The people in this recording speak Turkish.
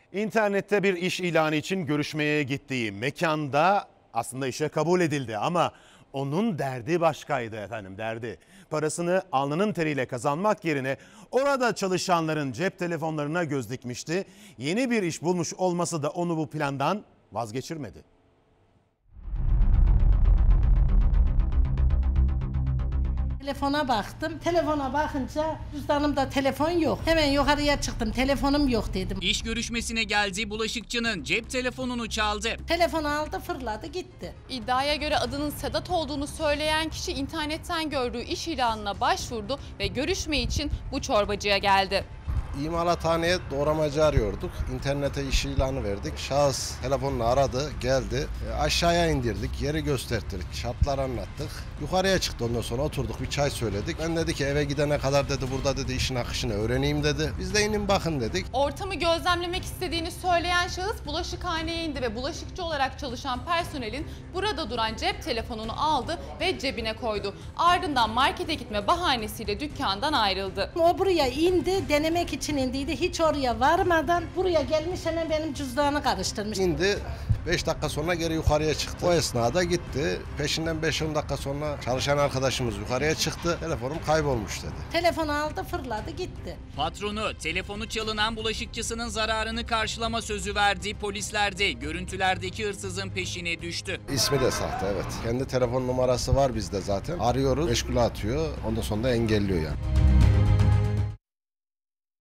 İnternette bir iş ilanı için görüşmeye gittiği mekanda aslında işe kabul edildi ama onun derdi başkaydı efendim, derdi. Parasını alnının teriyle kazanmak yerine orada çalışanların cep telefonlarına göz dikmişti. Yeni bir iş bulmuş olması da onu bu plandan vazgeçirmedi. Telefona baktım. Telefona bakınca cüzdanımda telefon yok. Hemen yukarıya çıktım. Telefonum yok dedim. İş görüşmesine geldiği bulaşıkçının cep telefonunu çaldı. Telefonu aldı, fırladı, gitti. İddiaya göre adının Sedat olduğunu söyleyen kişi internetten gördüğü iş ilanına başvurdu ve görüşme için bu çorbacıya geldi. İmalathaneye doğramacı arıyorduk. İnternete iş ilanı verdik. Şahıs telefonla aradı, geldi. Aşağıya indirdik, yeri gösterdik, şartlar anlattık. Yukarıya çıktı, ondan sonra oturduk, bir çay söyledik. Ben dedi ki eve gidene kadar dedi burada dedi işin akışını öğreneyim dedi. Biz de inin bakın dedik. Ortamı gözlemlemek istediğini söyleyen şahıs bulaşıkhaneye indi ve bulaşıkçı olarak çalışan personelin burada duran cep telefonunu aldı ve cebine koydu. Ardından markete gitme bahanesiyle dükkandan ayrıldı. O buraya indi, denemek için indiydi. Hiç oraya varmadan buraya gelmiş, hemen benim cüzdanı karıştırmış. İndi. 5 dakika sonra geri yukarıya çıktı. O esnada gitti. Peşinden 5-10 dakika sonra çalışan arkadaşımız yukarıya çıktı. Telefonum kaybolmuş dedi. Telefonu aldı, fırladı, gitti. Patronu telefonu çalınan bulaşıkçısının zararını karşılama sözü verdi. Polisler de görüntülerdeki hırsızın peşine düştü. İsmi de sahte, evet. Kendi telefon numarası var bizde zaten. Arıyoruz, meşgule atıyor. Ondan sonra da engelliyor yani.